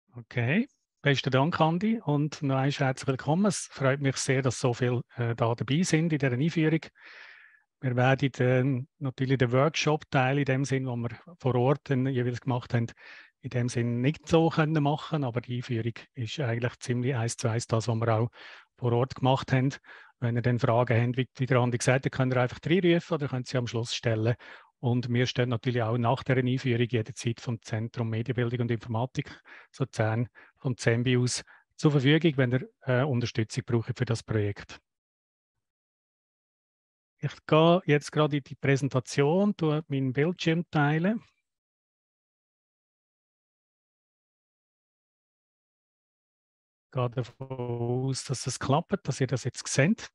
Okay, besten Dank, Andi, und noch einmal herzlich willkommen. Es freut mich sehr, dass so viele da dabei sind in dieser Einführung. Wir werden natürlich den Workshop-Teil in dem Sinn, den wir vor Ort dann jeweils gemacht haben, in dem Sinn nicht so können machen, aber die Einführung ist eigentlich ziemlich eins zu eins das, was wir auch vor Ort gemacht haben. Wenn ihr dann Fragen habt, wie der Andi gesagt hat, könnt ihr einfach reinrufen oder könnt sie am Schluss stellen. Und wir stehen natürlich auch nach der Einführung jederzeit vom Zentrum Medienbildung und Informatik, so vom ZEMBI aus, zur Verfügung, wenn ihr Unterstützung braucht für das Projekt. Ich gehe jetzt gerade in die Präsentation, tue meinen Bildschirm teilen. Ich gehe davon aus, dass es klappt, dass ihr das jetzt seht.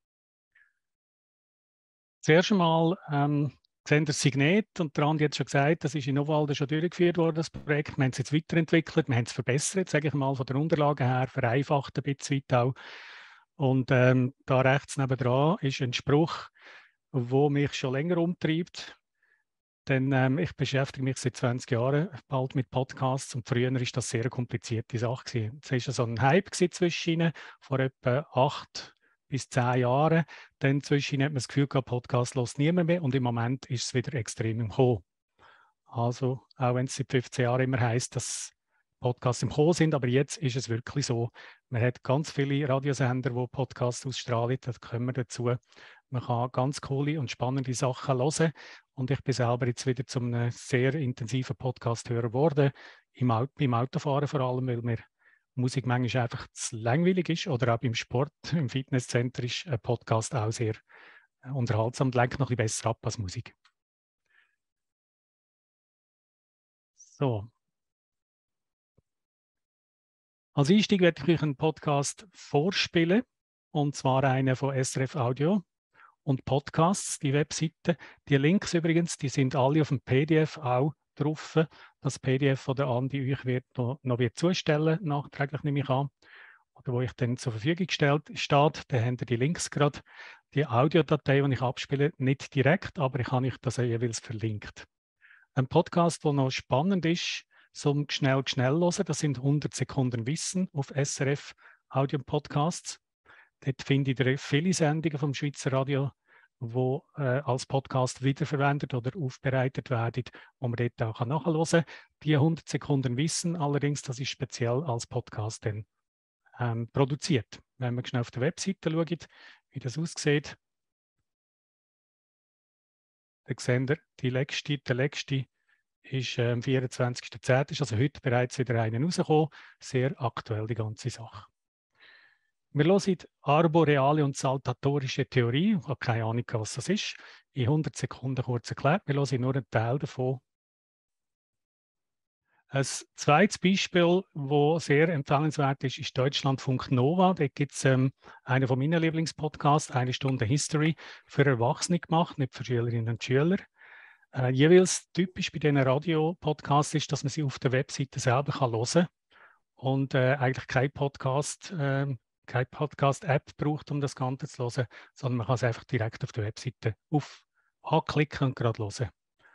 Zuerst einmal sehen das Signet und der Andi hat schon gesagt, das ist in Nowalden schon durchgeführt worden, das Projekt. Wir haben es jetzt weiterentwickelt, wir haben es verbessert, sage ich mal, von der Unterlage her, vereinfacht ein bisschen auch. Und da rechts nebendran ist ein Spruch, der mich schon länger umtreibt. Denn ich beschäftige mich seit 20 Jahren bald mit Podcasts und früher ist das sehr eine komplizierte Sache gewesen. Es war so ein Hype zwischen ihnen, vor etwa 8 bis 10 Jahren. Dann zwischen hat man das Gefühl gehabt, Podcast hört niemand mehr und im Moment ist es wieder extrem im Kommen. Also auch wenn es seit 15 Jahren immer heisst, dass Podcasts im Kommen sind, aber jetzt ist es wirklich so. Man hat ganz viele Radiosender, die Podcasts ausstrahlen, da kommen wir dazu. Man kann ganz coole und spannende Sachen hören. Und ich bin selber jetzt wieder zu einem sehr intensiven Podcast-Hörer geworden, beim Autofahren vor allem, weil mir Musik manchmal einfach zu langweilig ist. Oder auch beim Sport, im Fitnesscenter ist ein Podcast auch sehr unterhaltsam und lenkt noch ein bisschen besser ab als Musik. So. Als Einstieg werde ich euch einen Podcast vorspielen, und zwar einen von SRF Audio und Podcasts, die Webseite. Die Links übrigens, die sind alle auf dem PDF auch drauf. Das PDF von der Andi euch wird noch wird zustellen, nachträglich nehme ich an, oder wo ich dann zur Verfügung gestellt steht. Da habt ihr die Links gerade. Die Audiodatei, die ich abspiele, nicht direkt, aber ich habe euch das jeweils verlinkt. Ein Podcast, der noch spannend ist, zum schnell hören, das sind 100 Sekunden Wissen auf SRF Audio Podcasts. Dort findet ihr viele Sendungen vom Schweizer Radio, die als Podcast wiederverwendet oder aufbereitet werden, wo man dort auch nachhören kann. Die 100 Sekunden Wissen allerdings, das ist speziell als Podcast dann, produziert. Wenn man schnell auf der Webseite schaut, wie das aussieht, dann seht ihr, der letzte ist am 24.10., ist also heute bereits wieder einer rausgekommen. Sehr aktuell, die ganze Sache. Wir hören arboreale und saltatorische Theorie. Ich habe keine Ahnung, was das ist. In 100 Sekunden kurz erklärt. Wir hören nur einen Teil davon. Ein zweites Beispiel, das sehr empfehlenswert ist, ist Deutschlandfunk Nova. Da gibt es einen von meinen Lieblingspodcasts, 1 Stunde History, für Erwachsene gemacht, nicht für Schülerinnen und Schüler. Jeweils typisch bei diesen Radio-Podcasts ist, dass man sie auf der Webseite selber hören kann und eigentlich keine Podcast-App braucht, um das Ganze zu hören, sondern man kann es einfach direkt auf der Webseite anklicken und gerade hören.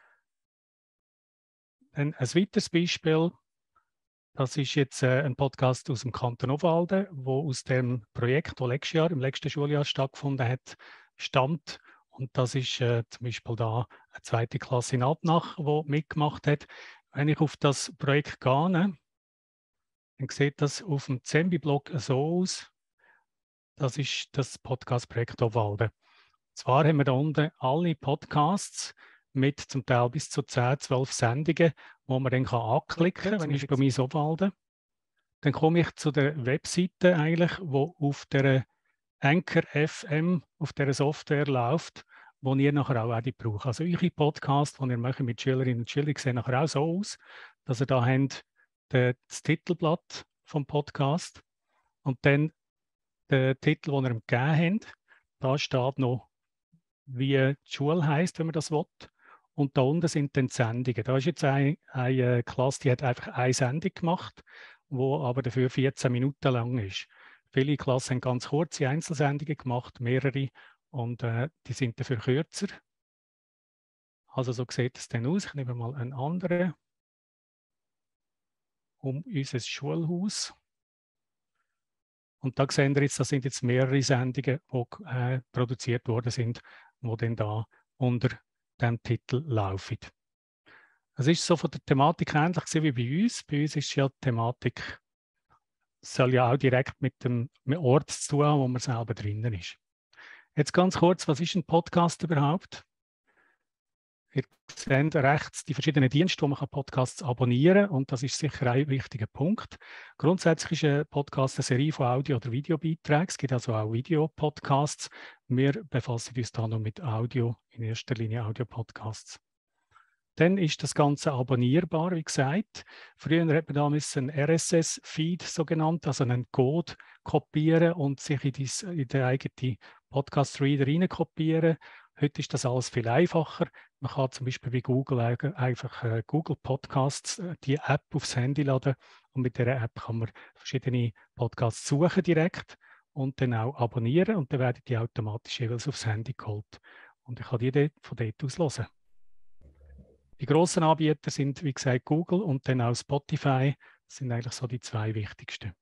Dann ein weiteres Beispiel, das ist jetzt ein Podcast aus dem Kanton Obwalden, wo aus dem Projekt, das im letzten Schuljahr stattgefunden hat, stammt. Und das ist zum Beispiel da eine 2. Klasse in Adnach, die mitgemacht hat. Wenn ich auf das Projekt gehe, dann sieht das auf dem Zembi-Blog so aus. Das ist das Podcast-Projekt Obwalden. Zwar haben wir da unten alle Podcasts mit zum Teil bis zu 10, 12 Sendungen, wo man dann anklicken kann, wenn ich bei mir Obwalden. Dann komme ich zu der Webseite eigentlich, wo auf der Anchor FM, auf der Software läuft, wo ihr nachher auch braucht. Also eure Podcasts, die ihr macht mit Schülerinnen und Schülern, sehen nachher auch so aus, dass ihr da habt das Titelblatt vom Podcast und dann der Titel, den ihr ihm gegeben habt. Da steht noch, wie die Schule heisst, wenn man das will. Und da unten sind dann die Sendungen. Da ist jetzt eine Klasse, die hat einfach eine Sendung gemacht, die aber dafür 14 Minuten lang ist. Viele Klassen haben ganz kurze Einzelsendungen gemacht, mehrere, und die sind dafür kürzer. Also so sieht es dann aus. Ich nehme mal einen anderen. um unser Schulhaus. Und da sehen wir jetzt, da sind jetzt mehrere Sendungen, die produziert worden sind, die dann da unter dem Titel laufen. Es ist so von der Thematik ähnlich wie bei uns. Bei uns ist ja die Thematik, soll ja auch direkt mit dem Ort zu tun haben, wo man selber drinnen ist. Jetzt ganz kurz, was ist ein Podcast überhaupt? Ihr seht rechts die verschiedenen Dienste, wo man Podcasts abonnieren kann. Und das ist sicher ein wichtiger Punkt. Grundsätzlich ist ein Podcast eine Serie von Audio- oder Videobeiträgen. Es gibt also auch Videopodcasts. Wir befassen uns da noch mit Audio, in erster Linie Audio-Podcasts. Dann ist das Ganze abonnierbar, wie gesagt. Früher hat man da einen RSS-Feed, so genannt, also einen Code kopieren und sich in den eigenen Podcast-Reader rein kopieren. Heute ist das alles viel einfacher. Man kann zum Beispiel bei Google einfach Google Podcasts, die App aufs Handy laden und mit dieser App kann man verschiedene Podcasts suchen direkt und dann auch abonnieren und dann werden die automatisch jeweils aufs Handy geholt. Und ich kann die von dort aus hören. Die grossen Anbieter sind, wie gesagt, Google und dann auch Spotify. Das sind eigentlich so die zwei wichtigsten.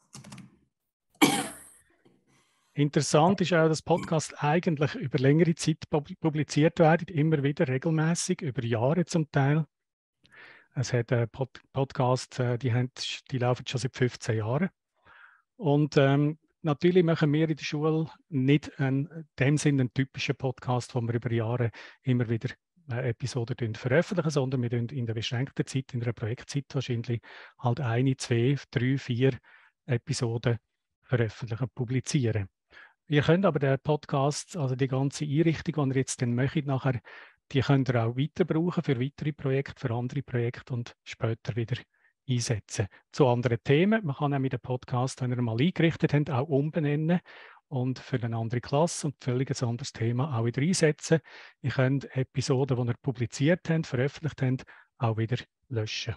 Interessant ist auch, dass Podcasts eigentlich über längere Zeit publiziert werden, immer wieder regelmäßig, über Jahre zum Teil. Es hat Podcasts, die laufen schon seit 15 Jahren. Und natürlich machen wir in der Schule nicht in dem Sinne einen typischen Podcast, wo wir über Jahre immer wieder Episoden veröffentlichen, sondern wir in der beschränkten Zeit, in einer Projektzeit wahrscheinlich halt 1, 2, 3, 4 Episoden veröffentlichen, publizieren. Ihr könnt aber den Podcast, also die ganze Einrichtung, die ihr jetzt dann möchtet, nachher, die könnt ihr auch weiter brauchen für weitere Projekte, für andere Projekte und später wieder einsetzen. Zu anderen Themen. Man kann nämlich den Podcast, wenn ihr mal eingerichtet habt, auch umbenennen und für eine andere Klasse und völlig ein anderes Thema auch wieder einsetzen. Ihr könnt Episoden, die ihr publiziert habt, veröffentlicht habt, auch wieder löschen.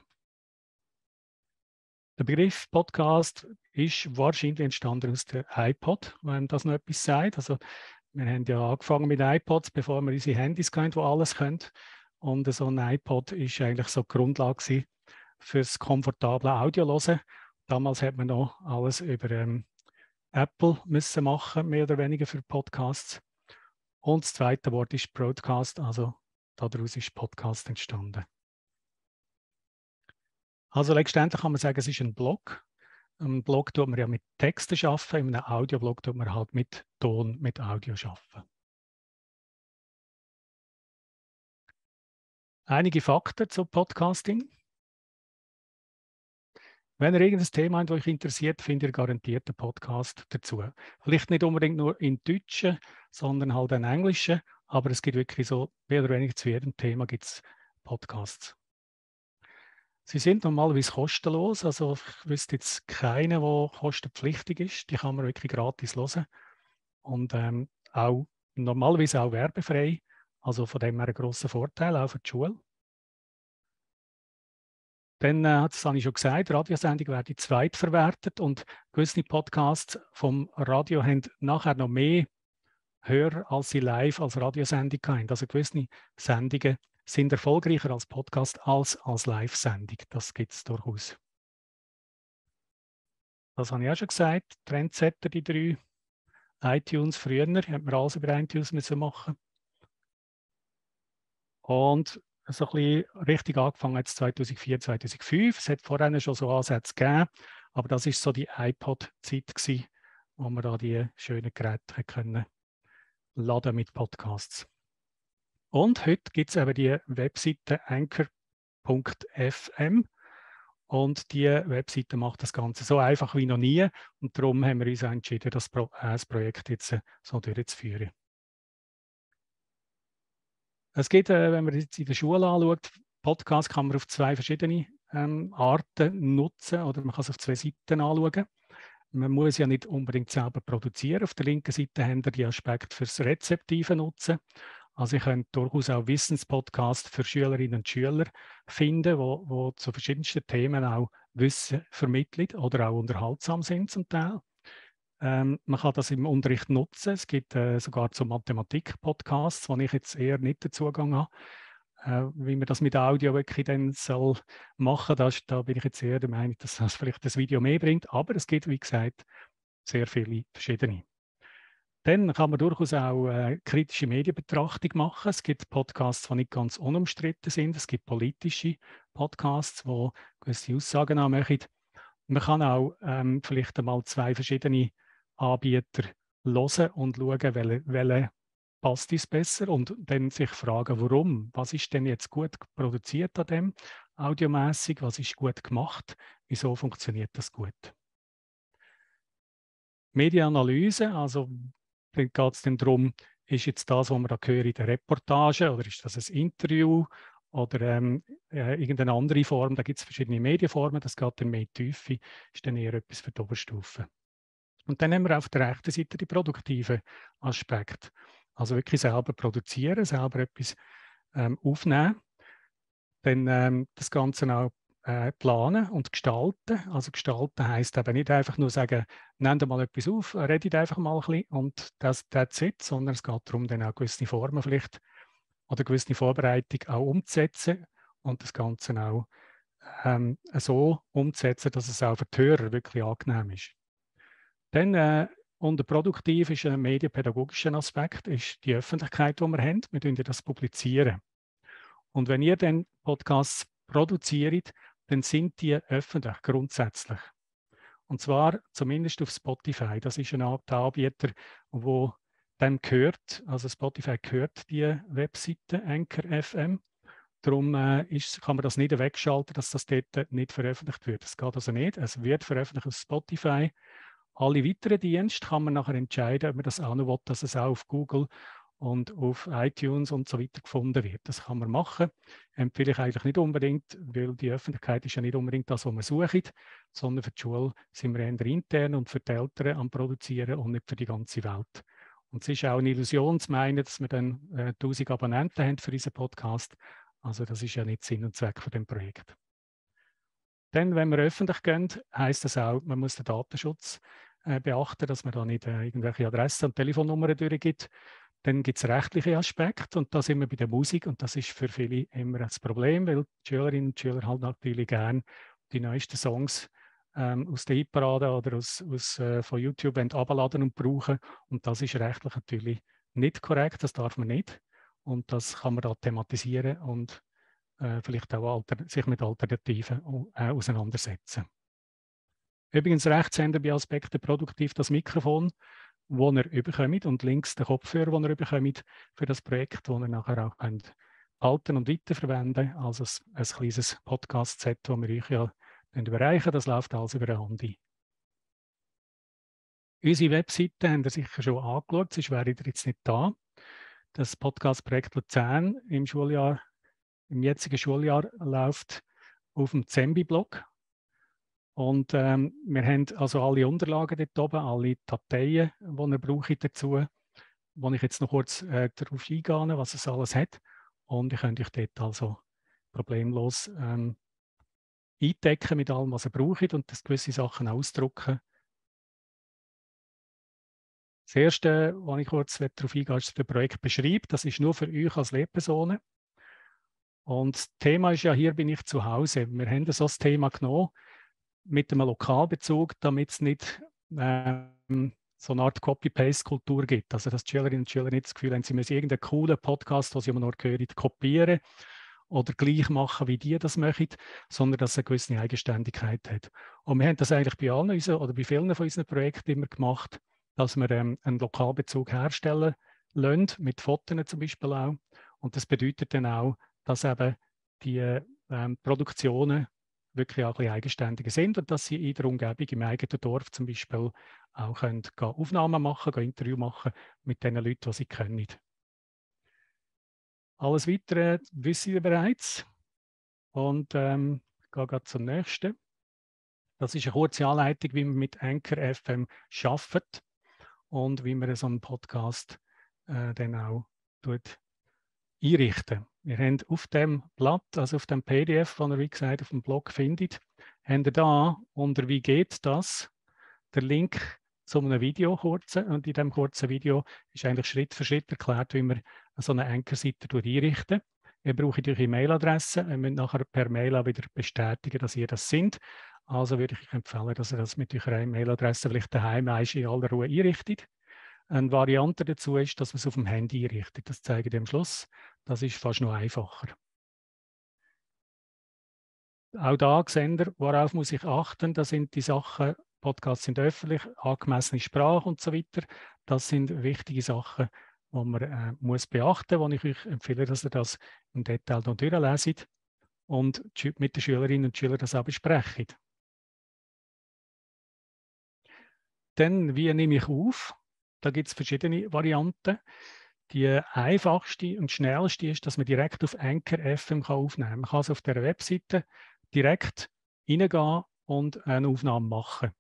Der Begriff Podcast ist wahrscheinlich entstanden aus der iPod, wenn das noch etwas sagt. Also, wir haben ja angefangen mit iPods, bevor wir unsere Handys hatten, die alles können. Und so ein iPod ist eigentlich so die Grundlage für das komfortable Audio hören. Damals hat man noch alles über Apple müssen machen, mehr oder weniger für Podcasts. Und das zweite Wort ist Broadcast, also daraus ist Podcast entstanden. Also letztendlich kann man sagen, es ist ein Blog. Ein Blog tut man ja mit Texten arbeiten, in einem Audioblog tut man halt mit Ton, mit Audio arbeiten. Einige Fakten zu Podcasting. Wenn ihr irgendein Thema habt, das euch interessiert, findet ihr garantiert einen Podcast dazu. Vielleicht nicht unbedingt nur in Deutschen, sondern halt in Englischen, aber es gibt wirklich so, mehr oder weniger zu jedem Thema gibt es Podcasts. Sie sind normalerweise kostenlos, also ich wüsste jetzt keinen, der kostenpflichtig ist. Die kann man wirklich gratis hören. Und auch normalerweise auch werbefrei. Also von dem her ein grosser Vorteil, auch für die Schule. Dann, das habe ich schon gesagt, Radiosendungen werden zweitverwertet und gewisse Podcasts vom Radio haben nachher noch mehr Hörer, als sie live als Radiosendung haben. Also gewisse Sendungen sind erfolgreicher als Podcast als Live-Sendung. Das gibt es durchaus. Das habe ich auch schon gesagt. Trendsetter, die 3. iTunes früher, hat man alles über iTunes müssen machen. Und so ein bisschen richtig angefangen jetzt 2004, 2005. Es hat vorher schon so Ansätze gegeben, aber das ist so die iPod-Zeit gewesen, wo man da die schönen Geräte können laden mit Podcasts. Und heute gibt es eben die Webseite anchor.fm und die Webseite macht das Ganze so einfach wie noch nie und darum haben wir uns entschieden, das Projekt jetzt so durchzuführen. Es gibt, wenn man jetzt in der Schule anschaut, Podcast kann man auf 2 verschiedene Arten nutzen oder man kann es auf 2 Seiten anschauen. Man muss ja nicht unbedingt selber produzieren. Auf der linken Seite haben wir die Aspekte fürs rezeptive Nutzen. Also ich könnte durchaus auch Wissenspodcasts für Schülerinnen und Schüler finden, wo zu verschiedensten Themen auch Wissen vermitteln oder auch unterhaltsam sind zum Teil. Man kann das im Unterricht nutzen. Es gibt sogar zu Mathematik-Podcasts, wo ich jetzt eher nicht den Zugang habe. wie man das mit Audio wirklich dann soll machen soll, da bin ich jetzt eher der Meinung, dass das vielleicht das Video mehr bringt. Aber es gibt, wie gesagt, sehr viele verschiedene. Dann kann man durchaus auch kritische Medienbetrachtung machen. Es gibt Podcasts, die nicht ganz unumstritten sind. Es gibt politische Podcasts, die gewisse Aussagen machen. Man kann auch vielleicht einmal 2 verschiedene Anbieter hören und schauen, welche passt uns besser und dann sich fragen, warum? Was ist denn jetzt gut produziert an dem audiomäßig? Was ist gut gemacht? Wieso funktioniert das gut? Medienanalyse, also dann geht es dann darum, ist jetzt das, was wir da hören, in der Reportage oder ist das ein Interview oder irgendeine andere Form? Da gibt es verschiedene Medienformen, das geht dann mehr in die Tiefe, ist dann eher etwas für die Oberstufe. Und dann haben wir auf der rechten Seite die produktiven Aspekte. Also wirklich selber produzieren, selber etwas aufnehmen, dann das Ganze auch planen und gestalten. Also gestalten heisst eben nicht einfach nur sagen, nehmt mal etwas auf, redet einfach mal ein bisschen und that's it, sondern es geht darum, dann auch gewisse Formen vielleicht oder gewisse Vorbereitung auch umzusetzen und das Ganze auch so umzusetzen, dass es auch für die Hörer wirklich angenehm ist. Dann unter produktiv ist ein medienpädagogischer Aspekt, ist die Öffentlichkeit, die wir haben. Wir publizieren das publizieren. Und wenn ihr dann Podcasts produziert, dann sind die öffentlich grundsätzlich. Und zwar zumindest auf Spotify. Das ist ein Anbieter, wo dann gehört, also Spotify gehört die Webseite Anchor FM. Darum kann man das nicht wegschalten, dass das dort nicht veröffentlicht wird. Das geht also nicht. Es wird veröffentlicht auf Spotify. Alle weiteren Dienste kann man nachher entscheiden, ob man das auch noch will, dass es auch auf Google und auf iTunes und so weiter gefunden wird. Das kann man machen. Empfehle ich eigentlich nicht unbedingt, weil die Öffentlichkeit ist ja nicht unbedingt das, was man sucht, sondern für die Schule sind wir eher intern und für die Eltern am Produzieren und nicht für die ganze Welt. Und es ist auch eine Illusion zu meinen, dass wir dann 1000 Abonnenten haben für diesen Podcast. Also das ist ja nicht Sinn und Zweck von dem Projekt. Dann, wenn wir öffentlich gehen, heisst das auch, man muss den Datenschutz beachten, dass man da nicht irgendwelche Adressen und Telefonnummern durchgibt. Dann gibt es rechtliche Aspekte und da sind wir bei der Musik und das ist für viele immer das Problem, weil die Schülerinnen und Schüler halt natürlich gerne die neuesten Songs aus der Hitparade oder von YouTube abladen und brauchen und das ist rechtlich natürlich nicht korrekt, das darf man nicht und das kann man da thematisieren und vielleicht auch sich mit Alternativen auseinandersetzen. Übrigens rechts haben wir bei Aspekten produktiv das Mikrofon, das ihr überkommt und links den Kopfhörer, den ihr überkommt für das Projekt, das ihr nachher auch könnt halten und weiterverwenden. Also ein kleines Podcast-Set, das wir euch ja überreichen. Das läuft alles über ein Handy. Unsere Webseite habt ihr sicher schon angeschaut, sonst wäre ihr jetzt nicht da. Das Podcast-Projekt Luzern im jetzigen Schuljahr läuft auf dem Zembi-Blog. Und wir haben also alle Unterlagen dort oben, alle Dateien, die ihr braucht dazu, wo ich jetzt noch kurz darauf eingehe, was es alles hat. Und ihr könnt euch dort also problemlos eindecken mit allem, was ihr braucht und das gewisse Sachen ausdrucken. Das Erste, was ich kurz darauf eingehe, ist der Projektbeschrieb. Das ist nur für euch als Lehrpersonen. Und das Thema ist ja, hier bin ich zu Hause. Wir haben so das Thema genommen mit einem Lokalbezug, damit es nicht so eine Art Copy-Paste-Kultur gibt. Also dass die Schülerinnen und Schüler nicht das Gefühl haben, sie müssen irgendeinen coolen Podcast, den sie immer noch hören, kopieren oder gleich machen, wie die das machen, sondern dass es eine gewisse Eigenständigkeit hat. Und wir haben das eigentlich bei allen oder bei vielen von unseren Projekten immer gemacht, dass wir einen Lokalbezug herstellen lassen, mit Fotos zum Beispiel auch. Und das bedeutet dann auch, dass eben die Produktionen wirklich auch ein bisschen eigenständiger sind und dass sie in der Umgebung, im eigenen Dorf zum Beispiel, auch können Aufnahmen machen, Interviews machen mit den Leuten, die sie kennen. Alles Weitere wissen wir bereits und gehe gerade zum nächsten. Das ist eine kurze Anleitung, wie man mit Anchor FM arbeitet und wie man so einen Podcast dann auch einrichten. Wir haben auf dem Blatt, also auf dem PDF, das ihr, wie gesagt, auf dem Blog findet, haben wir da unter «Wie geht das?» der Link zu einem Video kurzen. Und in diesem kurzen Video ist eigentlich Schritt für Schritt erklärt, wie man so eine Anchor-Seite einrichten. Ihr braucht eure Mailadresse. Ihr müsst nachher per Mail auch wieder bestätigen, dass ihr das sind. Also würde ich euch empfehlen, dass ihr das mit eurer Mailadresse vielleicht daheim in aller Ruhe einrichtet. Eine Variante dazu ist, dass man es auf dem Handy einrichtet. Das zeige ich dir am Schluss. Das ist fast noch einfacher. Auch da sehen wir, worauf muss ich achten. Das sind die Sachen, Podcasts sind öffentlich, angemessene Sprache und so weiter. Das sind wichtige Sachen, die man muss beachten muss, wo ich euch empfehle, dass ihr das im Detail noch durchlest und mit den Schülerinnen und Schülern das auch besprecht. Dann, wie nehme ich auf? Da gibt es verschiedene Varianten. Die einfachste und schnellste ist, dass man direkt auf Anchor FM aufnehmen kann. Man kann also auf der Webseite direkt reingehen und eine Aufnahme machen.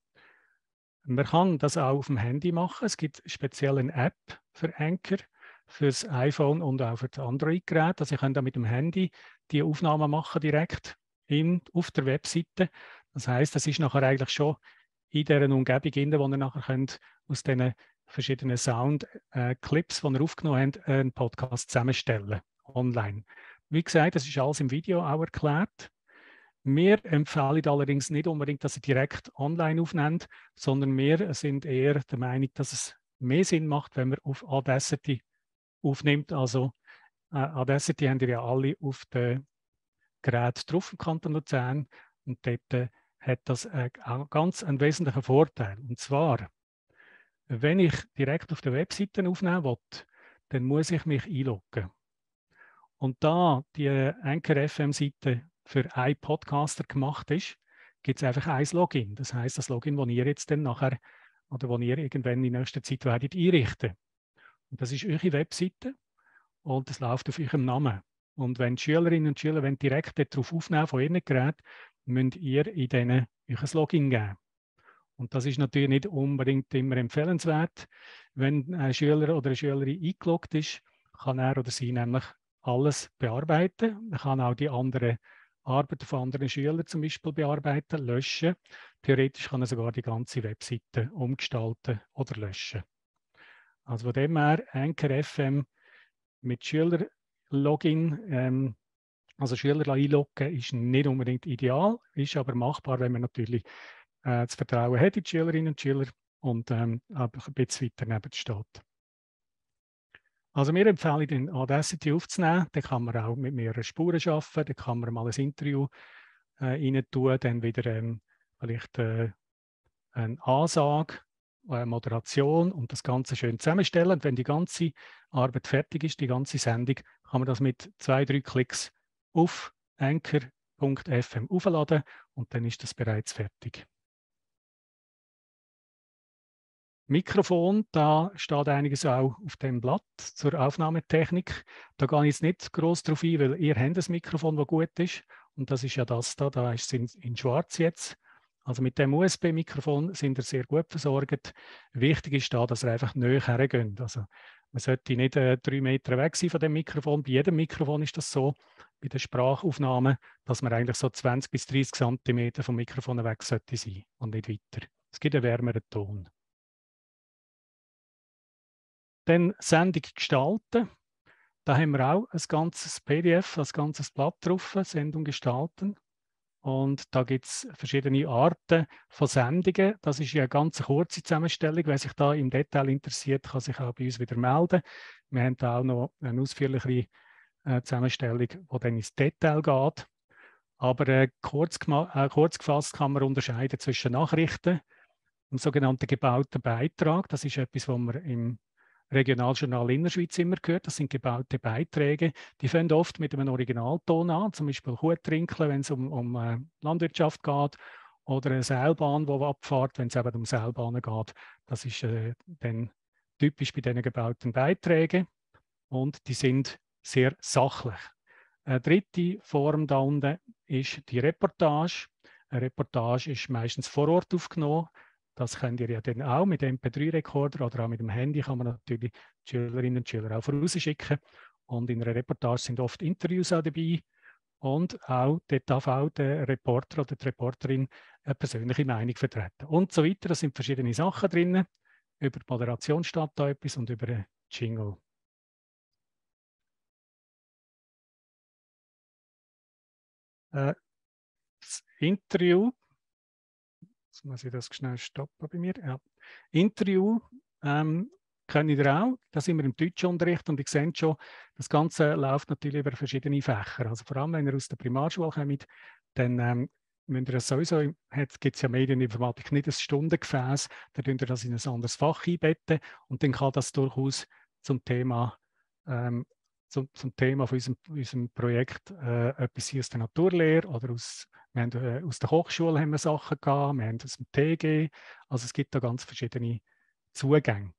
Man kann das auch auf dem Handy machen. Es gibt speziell eine App für Anchor, für das iPhone und auch für das Android-Gerät. Also, ihr könnt auch mit dem Handy die Aufnahme machen direkt auf der Webseite. Das heißt, das ist nachher eigentlich schon in dieser Umgebung, wo ihr nachher könnt aus diesen verschiedenen Sound-Clips, die ihr aufgenommen habt, einen Podcast zusammenstellen online. Wie gesagt, das ist alles im Video auch erklärt. Wir empfehlen allerdings nicht unbedingt, dass ihr direkt online aufnehmt, sondern wir sind eher der Meinung, dass es mehr Sinn macht, wenn man auf Audacity aufnimmt. Also Audacity haben wir ja alle auf dem Gerät drauf im Kanton Luzern und dort hat das einen wesentlichen Vorteil. Und zwar, wenn ich direkt auf der Webseite aufnehmen will, dann muss ich mich einloggen. Und da die Anchor FM-Seite für einen Podcaster gemacht ist, gibt es einfach ein Login. Das heißt, das Login, das ihr jetzt dann nachher oder das ihr irgendwann in nächster Zeit werdet einrichten. Und das ist eure Webseite und das läuft auf eurem Namen. Und wenn die Schülerinnen und Schüler direkt darauf aufnehmen von ihren Geräten, müsst ihr in denen euch ein Login geben. Und das ist natürlich nicht unbedingt immer empfehlenswert. Wenn ein Schüler oder eine Schülerin eingeloggt ist, kann er oder sie nämlich alles bearbeiten. Man kann auch die anderen Arbeiten von anderen Schülern zum Beispiel bearbeiten, löschen. Theoretisch kann er sogar die ganze Webseite umgestalten oder löschen. Also von dem her, Anchor FM mit Schüler-Login, also Schüler einloggen, ist nicht unbedingt ideal, ist aber machbar, wenn man natürlich das Vertrauen hat in die Schülerinnen und Schüler und einfach ein bisschen weiter neben steht. Also wir empfehlen, den Audacity aufzunehmen. Da kann man auch mit mehreren Spuren arbeiten. Da kann man mal ein Interview rein tun, dann wieder vielleicht eine Ansage, eine Moderation und das Ganze schön zusammenstellen. Und wenn die ganze Arbeit fertig ist, die ganze Sendung, kann man das mit 2-3 Klicks auf anchor.fm aufladen und dann ist das bereits fertig. Mikrofon, da steht einiges auch auf dem Blatt zur Aufnahmetechnik. Da gehe ich jetzt nicht groß drauf ein, weil ihr habt ein Mikrofon, das gut ist. Und das ist ja das da ist es in schwarz jetzt. Also mit dem USB-Mikrofon sind ihr sehr gut versorgt. Wichtig ist da, dass ihr einfach näher hergeht. Also man sollte nicht 3 Meter weg sein von dem Mikrofon. Bei jedem Mikrofon ist das so, bei der Sprachaufnahme, dass man eigentlich so 20 bis 30 Zentimeter vom Mikrofon weg sollte sein und nicht weiter. Es gibt einen wärmeren Ton. Dann Sendung gestalten. Da haben wir auch ein ganzes PDF, ein ganzes Blatt drauf, Sendung gestalten. Und da gibt es verschiedene Arten von Sendungen. Das ist ja eine ganz kurze Zusammenstellung. Wer sich da im Detail interessiert, kann sich auch bei uns wieder melden. Wir haben da auch noch eine ausführlichere Zusammenstellung, die dann ins Detail geht. Aber kurz gefasst kann man unterscheiden zwischen Nachrichten und sogenannten gebauten Beitrag. Das ist etwas, was man im Regionaljournal Innerschweiz immer gehört. Das sind gebaute Beiträge. Die fangen oft mit einem Originalton an, zum Beispiel Hutrinkeln, wenn es um Landwirtschaft geht, oder eine Seilbahn, die abfährt, wenn es eben um Seilbahnen geht. Das ist dann typisch bei diesen gebauten Beiträgen und die sind sehr sachlich. Eine dritte Form da unten ist die Reportage. Eine Reportage ist meistens vor Ort aufgenommen. Das könnt ihr ja dann auch mit dem MP3-Rekorder oder auch mit dem Handy kann man natürlich die Schülerinnen und Schüler auch vorausschicken. Und in einer Reportage sind oft Interviews auch dabei und auch dort darf auch der Reporter oder die Reporterin eine persönliche Meinung vertreten und so weiter. Da sind verschiedene Sachen drin. Über die Moderation steht da etwas und über den Jingle. Das Interview, jetzt muss ich das schnell stoppen bei mir. Ja. Interview können ihr auch. Da sind wir im Deutschunterricht und ihr seht schon, das Ganze läuft natürlich über verschiedene Fächer. Also vor allem, wenn ihr aus der Primarschule kommt, dann wenn ihr das sowieso gibt es ja Medieninformatik nicht ein Stundengefäß, dann könnt ihr das in ein anderes Fach einbetten und dann kann das durchaus zum Thema zum Thema von unserem Projekt etwas aus der Naturlehre oder wir haben, aus der Hochschule haben wir Sachen gehabt, wir haben aus dem TG, also es gibt da ganz verschiedene Zugänge.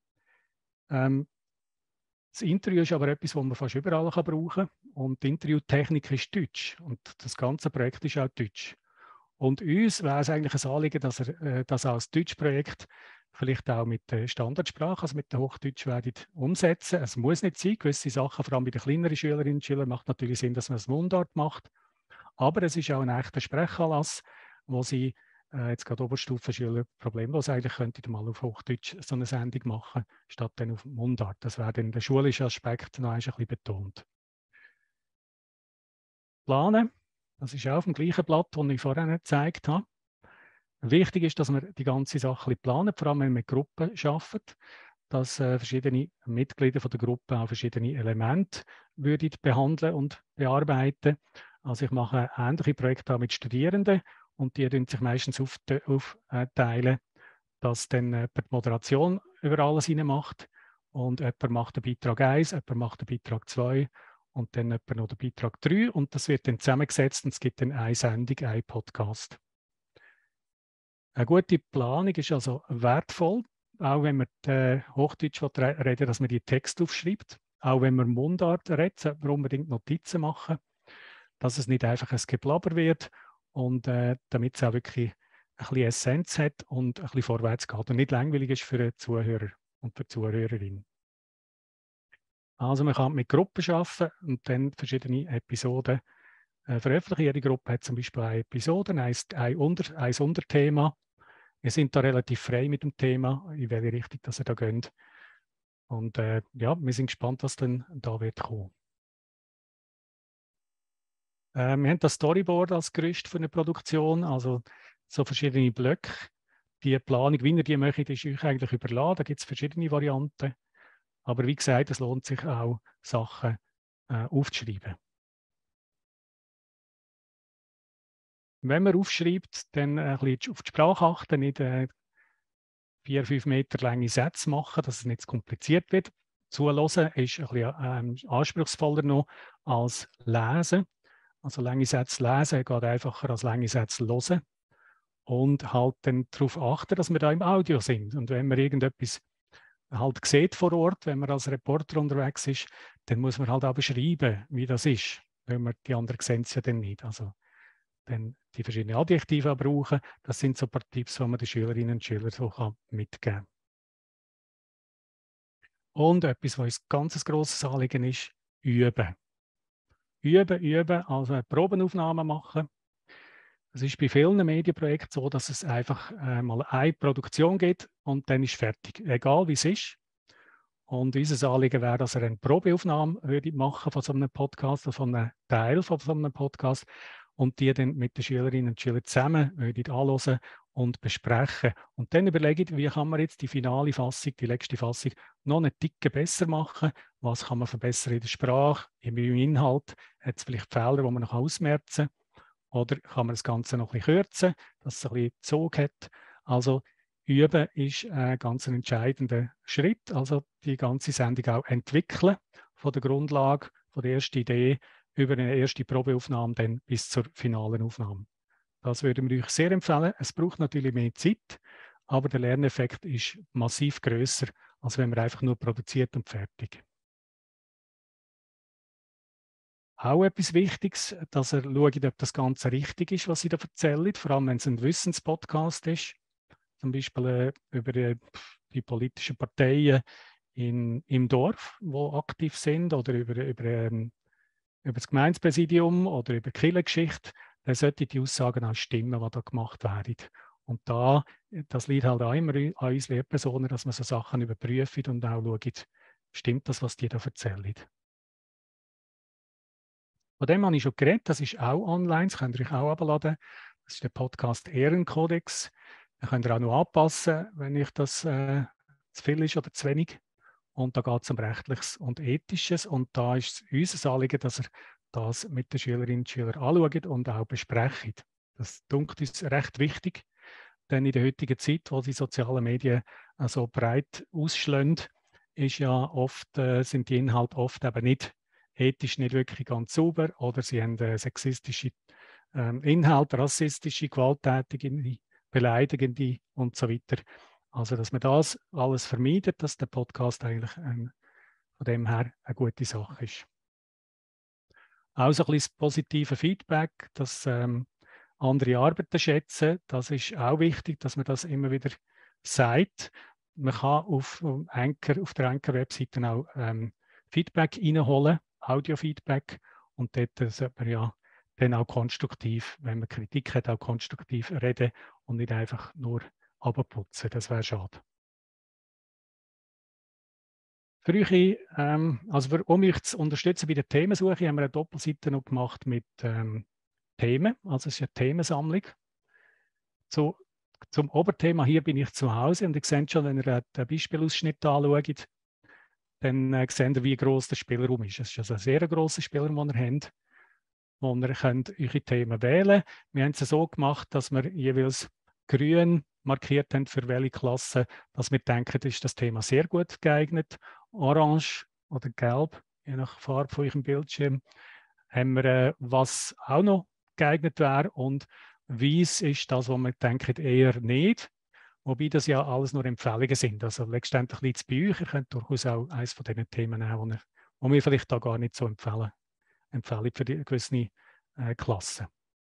Das Interview ist aber etwas, das man fast überall brauchen kann und die Interviewtechnik ist Deutsch und das ganze Projekt ist auch Deutsch. Und uns wäre es eigentlich ein Anliegen, dass er das als Deutschprojekt vielleicht auch mit der Standardsprache, also mit der Hochdeutsch, umsetzen. Es muss nicht sein, gewisse Sachen, vor allem bei den kleineren Schülerinnen und Schülern, macht natürlich Sinn, dass man es Mundart macht. Aber es ist auch ein echter Sprechanlass, wo Sie jetzt gerade Oberstufenschüler problemlos eigentlich könnten mal auf Hochdeutsch so eine Sendung machen, statt dann auf Mundart. Das wäre dann der schulische Aspekt noch ein bisschen betont. Planen, das ist auch auf dem gleichen Blatt, das ich vorhin gezeigt habe. Wichtig ist, dass wir die ganze Sache planen, vor allem wenn wir mit Gruppen arbeiten, dass verschiedene Mitglieder von der Gruppe auch verschiedene Elemente behandeln und bearbeiten. Also ich mache ähnliche Projekte auch mit Studierenden und die teilen sich meistens aufteilen, dass dann jemand die Moderation über alles hinein macht und jemand macht den Beitrag 1, jemand macht den Beitrag 2 und dann jemand noch den Beitrag 3 und das wird dann zusammengesetzt und es gibt dann eine Sendung, einen Podcast. Eine gute Planung ist also wertvoll, auch wenn man Hochdeutsch reden, dass man die Texte aufschreibt. Auch wenn man Mundart redet, sollte man unbedingt Notizen machen, dass es nicht einfach ein Geblabber wird und damit es auch wirklich ein bisschen Essenz hat und ein bisschen vorwärts geht und nicht langweilig ist für den Zuhörer und für die Zuhörerin. Also man kann mit Gruppen arbeiten und dann verschiedene Episoden veröffentlichen. Jede Gruppe hat zum Beispiel eine Episode, ein Unterthema. Wir sind da relativ frei mit dem Thema, in welche Richtung dass ihr da geht. Und ja, wir sind gespannt, was dann da wird kommen. Wir haben das Storyboard als Gerüst für eine Produktion, also so verschiedene Blöcke. Die Planung, wie ihr die möchtet, ist euch eigentlich überlassen. Da gibt es verschiedene Varianten. Aber wie gesagt, es lohnt sich auch, Sachen aufzuschreiben. Wenn man aufschreibt, dann ein bisschen auf die Sprache achten, nicht 4-5 Meter lange Sätze machen, dass es nicht zu kompliziert wird. Zuhören ist ein bisschen anspruchsvoller noch als lesen. Also lange Sätze lesen geht einfacher als lange Sätze hören. Und halt dann darauf achten, dass wir da im Audio sind. Und wenn man irgendetwas halt sieht vor Ort, wenn man als Reporter unterwegs ist, dann muss man halt auch beschreiben, wie das ist. Weil die anderen sehen es ja dann nicht. Also dann die verschiedenen Adjektive brauchen. Das sind so ein paar Tipps, die man den Schülerinnen und Schülern so mitgeben kann. Und etwas, was ein ganz grosses Anliegen ist, üben. Üben, also Probenaufnahmen machen. Es ist bei vielen Medienprojekten so, dass es einfach mal eine Produktion gibt und dann ist fertig, egal wie es ist. Und unser Anliegen wäre, dass er eine Probeaufnahme machen von so einem Podcast, von einem Teil von so einem Podcast und die dann mit den Schülerinnen und Schülern zusammen anhören und besprechen. Und dann überlegen, wie kann man jetzt die finale Fassung, die letzte Fassung, noch einen Ticken besser machen? Was kann man verbessern in der Sprache, im Inhalt? Hat es vielleicht Fehler, die man noch ausmerzen kann? Oder kann man das Ganze noch ein bisschen kürzen, dass es ein bisschen Zug hat? Also Üben ist ein ganz entscheidender Schritt. Also die ganze Sendung auch entwickeln von der Grundlage, von der ersten Idee über eine erste Probeaufnahme dann bis zur finalen Aufnahme. Das würde ich euch sehr empfehlen. Es braucht natürlich mehr Zeit, aber der Lerneffekt ist massiv größer, als wenn man einfach nur produziert und fertig. Auch etwas Wichtiges, dass ihr schaut, ob das Ganze richtig ist, was ich da erzähle, vor allem wenn es ein Wissenspodcast ist, zum Beispiel über die politischen Parteien im Dorf, die aktiv sind, oder über das Gemeindepräsidium oder über die Kirchengeschichte, dann sollten die Aussagen auch stimmen, die da gemacht werden. Und das liegt halt auch immer an uns Lehrpersonen, dass man so Sachen überprüft und auch schaut, stimmt das, was die da erzählen. Von dem habe ich schon geredet, das ist auch online, das könnt ihr euch auch abladen. Das ist der Podcast Ehrenkodex. Den könnt ihr auch noch anpassen, wenn euch das zu viel ist oder zu wenig. Und da geht es um Rechtliches und Ethisches. Und da ist es unser Anliegen, dass ihr das mit den Schülerinnen und Schülern anschaut und auch besprecht. Das dunkelt uns recht wichtig, denn in der heutigen Zeit, wo die sozialen Medien so breit ausschlagen, ist ja oft, sind die Inhalte oft eben nicht ethisch nicht wirklich ganz sauber oder sie haben sexistische Inhalte, rassistische, gewalttätige, beleidigende und so weiter. Also, dass man das alles vermeidet, dass der Podcast eigentlich von dem her eine gute Sache ist. Auch so ein bisschen das positive Feedback, dass andere Arbeiten schätzen, das ist auch wichtig, dass man das immer wieder sagt. Man kann auf der Anchor-Webseite auch Feedback reinholen, Audio-Feedback, und dort sollte man ja dann auch konstruktiv, wenn man Kritik hat, auch konstruktiv reden und nicht einfach nur abputzen. Das wäre schade. Für euch, um euch zu unterstützen bei der Themensuche, haben wir eine Doppelseite noch gemacht mit Themen. Also es ist eine Themensammlung. Zum Oberthema hier bin ich zu Hause und ihr seht schon, wenn ihr den Beispielausschnitt anschaut, dann seht ihr, wie groß der Spielraum ist. Es ist also ein sehr grosser Spielraum, den ihr habt, wo ihr könnt eure Themen wählen könnt. Wir haben es so gemacht, dass wir jeweils grün markiert haben, für welche Klasse, dass wir denken, ist das Thema sehr gut geeignet. Orange oder gelb, je nach Farbe von eurem Bildschirm, haben wir, was auch noch geeignet wäre, und weiß ist das, was wir denken, eher nicht. Wobei das ja alles nur Empfehlungen sind. Also letztendlich liegt es bei euch. Ihr könnt durchaus auch eines von diesen Themen nehmen, die wir vielleicht da gar nicht so empfehlen für die gewisse Klassen.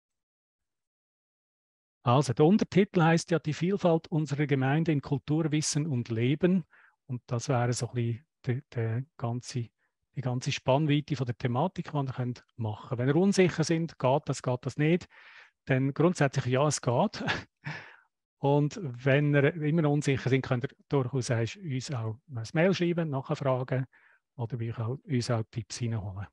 Also der Untertitel heißt ja die Vielfalt unserer Gemeinde in Kultur, Wissen und Leben. Und das wäre so ein bisschen die ganze Spannweite von der Thematik, die ihr könnt machen könnt. Wenn ihr unsicher sind, geht das nicht, dann grundsätzlich ja, es geht. Und wenn ihr immer noch unsicher sind, könnt ihr durchaus uns auch ein Mail schreiben, nachfragen oder uns auch Tipps reinholen.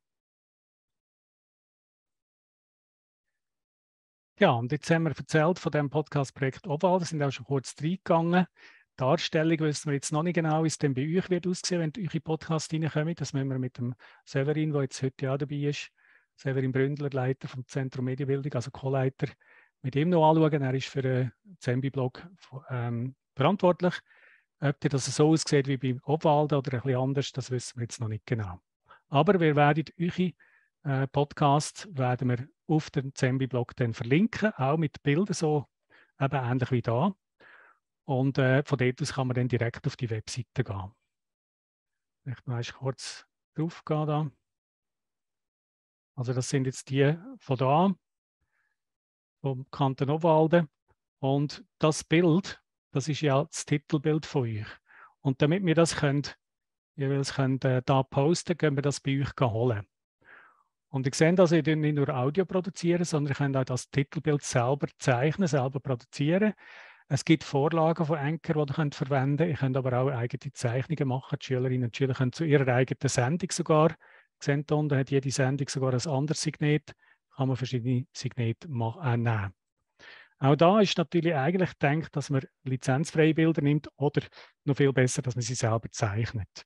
Ja, und jetzt haben wir erzählt von dem Podcast-Projekt Oval, da sind auch schon kurz reingegangen. Die Darstellung wissen wir jetzt noch nicht genau, wie es denn bei euch wird aussehen, wenn eure Podcasts reinkommen. Das müssen wir mit dem Severin, der jetzt heute auch dabei ist, Severin Bründler, Leiter vom Zentrum Medienbildung, also Co-Leiter, mit ihm noch anschauen. Er ist für den Zembi-Blog verantwortlich. Ob das so aussieht wie beim Obwalden oder ein bisschen anders, das wissen wir jetzt noch nicht genau. Aber wir werden eure Podcast werden wir auf dem Zembi-Blog dann verlinken, auch mit Bildern, so eben ähnlich wie da. Und von dort aus kann man dann direkt auf die Webseite gehen. Ich möchte kurz drauf gehen da. Also das sind jetzt die von da, vom Kanton Obwalden. Und das Bild, das ist ja das Titelbild von euch. Und damit wir das jeweils da posten, können wir das bei euch holen. Und ihr seht also, ihr nicht nur Audio produzieren, sondern ihr könnt auch das Titelbild selber zeichnen, selber produzieren. Es gibt Vorlagen von Anchor, die ihr könnt verwenden könnt. Ihr könnt aber auch eigene Zeichnungen machen. Die Schülerinnen und Schüler können zu ihrer eigenen Sendung sogar, ihr seht hier unten hat jede Sendung sogar ein anderes Signet, kann man verschiedene Signete nehmen. Auch da ist natürlich eigentlich gedacht, dass man lizenzfreie Bilder nimmt oder noch viel besser, dass man sie selber zeichnet.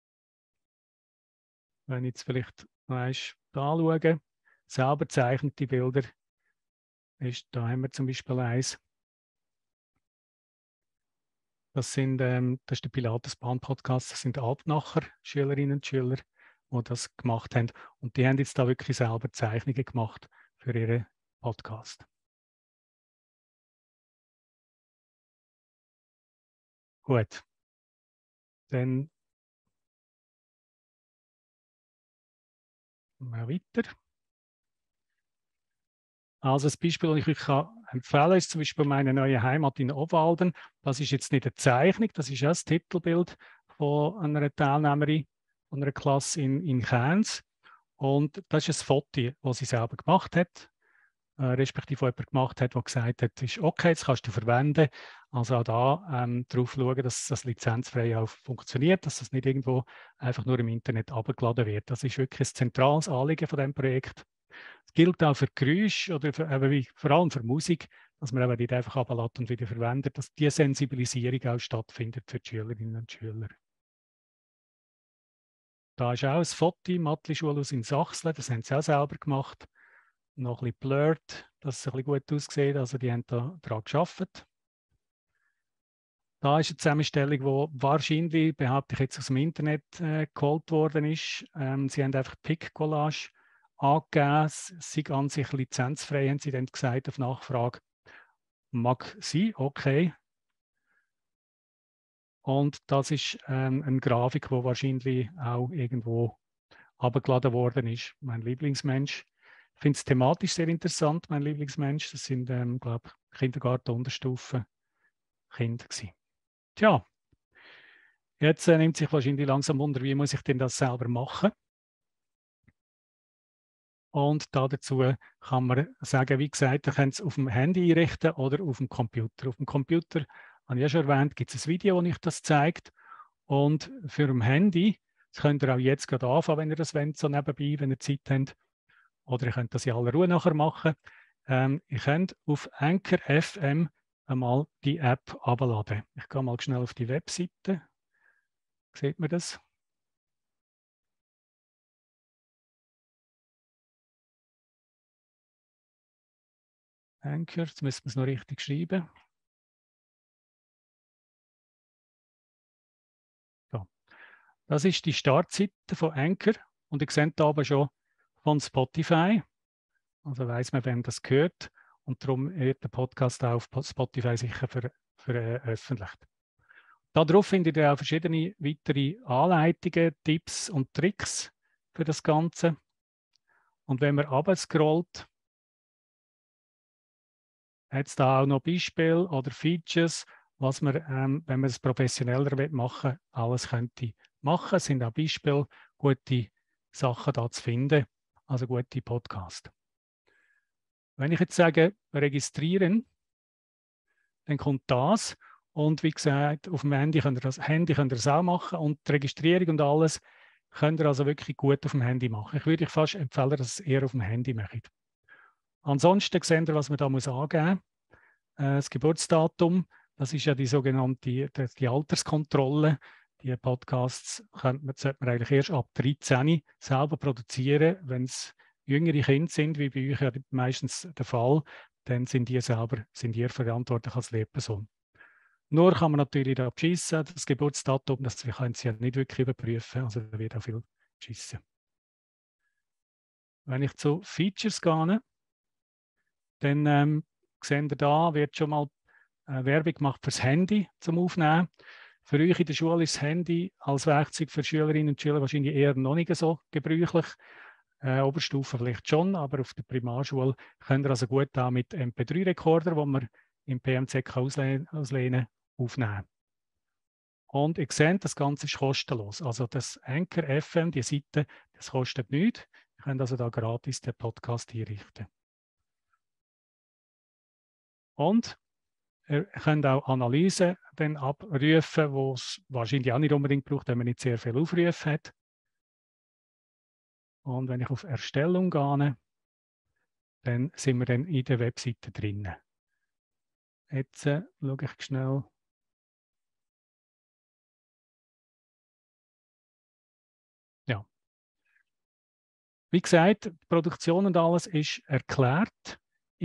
Wenn ich jetzt vielleicht noch anschaue, selber zeichnete Bilder, da haben wir zum Beispiel eins. Das ist der Pilates-Bahn-Podcast, das sind Altnacher Schülerinnen und Schüler, die das gemacht haben. Und die haben jetzt da wirklich selber Zeichnungen gemacht für ihren Podcast. Gut. Dann mal weiter. Also das Beispiel, das ich euch empfehlen kann, ist zum Beispiel meine neue Heimat in Obwalden. Das ist jetzt nicht eine Zeichnung, das ist auch das Titelbild von einer Teilnehmerin von einer Klasse in Cairns. Und das ist ein Foto, das sie selber gemacht hat, respektive jemand gemacht hat, der gesagt hat, ist okay, das kannst du verwenden. Also auch da darauf schauen, dass das lizenzfrei auch funktioniert, dass das nicht irgendwo einfach nur im Internet abgeladen wird. Das ist wirklich ein zentrales Anliegen von diesem Projekt. Es gilt auch für Geräusche oder vor allem für Musik, dass man eben nicht einfach ablässt und wieder verwendet, dass diese Sensibilisierung auch stattfindet für die Schülerinnen und Schüler. Da ist auch ein Foto, Mathli-Schule aus in Sachsen, das haben sie auch selber gemacht. Noch ein bisschen blurred, dass es ein bisschen gut aussieht, also die haben da daran gearbeitet. Da ist eine Zusammenstellung, die wahrscheinlich, behaupte ich jetzt, aus dem Internet geholt worden ist. Sie haben einfach Pick-Collage angegeben, es sei an sich lizenzfrei, haben sie dann gesagt auf Nachfrage. Mag sein, okay. Und das ist eine Grafik, die wahrscheinlich auch irgendwo abgeladen worden ist. Mein Lieblingsmensch. Ich finde es thematisch sehr interessant, mein Lieblingsmensch. Das sind, glaube ich, Kindergarten, Unterstufen, Kinder gewesen. Tja, jetzt nimmt sich wahrscheinlich langsam Wunder, wie muss ich denn das selber machen? Und dazu kann man sagen, wie gesagt, ihr könnt es auf dem Handy einrichten oder auf dem Computer. Auf dem Computer, habe ich ja schon erwähnt, gibt es ein Video, das euch das zeigt. Und für ein Handy, das könnt ihr auch jetzt gerade anfangen, wenn ihr das wollt, so nebenbei, wenn ihr Zeit habt. Oder ihr könnt das in aller Ruhe nachher machen. Ihr könnt auf Anchor FM einmal die App abladen. Ich gehe mal schnell auf die Webseite. Sieht man das? Anchor, jetzt müssen wir es noch richtig schreiben. So. Das ist die Startseite von Anchor und ihr seht da aber schon von Spotify. Also weiss man, wem das gehört und darum wird der Podcast auch auf Spotify sicher veröffentlicht. Darauf findet ihr auch verschiedene weitere Anleitungen, Tipps und Tricks für das Ganze. Und wenn man runterscrollt, hat es da auch noch Beispiele oder Features, was man, wenn man es professioneller machen will, alles könnte machen. Es sind auch Beispiele, gute Sachen da zu finden, also gute Podcasts. Wenn ich jetzt sage, registrieren, dann kommt das. Und wie gesagt, auf dem Handy könnt ihr das auch machen und die Registrierung und alles könnt ihr also wirklich gut auf dem Handy machen. Ich würde euch fast empfehlen, dass ihr es eher auf dem Handy macht. Ansonsten seht ihr, was man da muss angeben muss. Das Geburtsdatum, das ist ja die sogenannte die Alterskontrolle. Die Podcasts sollte man eigentlich erst ab 13 selber produzieren. Wenn es jüngere Kinder sind, wie bei euch ja meistens der Fall, dann sind ihr verantwortlich als Lehrperson. Nur kann man natürlich da beschissen, das Geburtsdatum, das können Sie ja nicht wirklich überprüfen, also da wird auch viel beschissen. Wenn ich zu Features gehe, dann sehen ihr da, wird schon mal Werbung gemacht fürs Handy zum Aufnehmen. Für euch in der Schule ist das Handy als Werkzeug für Schülerinnen und Schüler wahrscheinlich eher noch nicht so gebräuchlich. Oberstufe vielleicht schon, aber auf der Primarschule könnt ihr also gut auch mit MP3-Rekorder, wo man im PMZ auslehnen, aufnehmen. Und ihr seht, das Ganze ist kostenlos. Also das Anchor FM, die Seite, das kostet nichts. Ihr könnt also da gratis den Podcast einrichten. Und ihr könnt auch Analysen dann abrufen, die es wahrscheinlich auch nicht unbedingt braucht, wenn man nicht sehr viel Aufrufe hat. Und wenn ich auf Erstellung gehe, dann sind wir dann in der Webseite drin. Jetzt schaue ich schnell. Ja. Wie gesagt, die Produktion und alles ist erklärt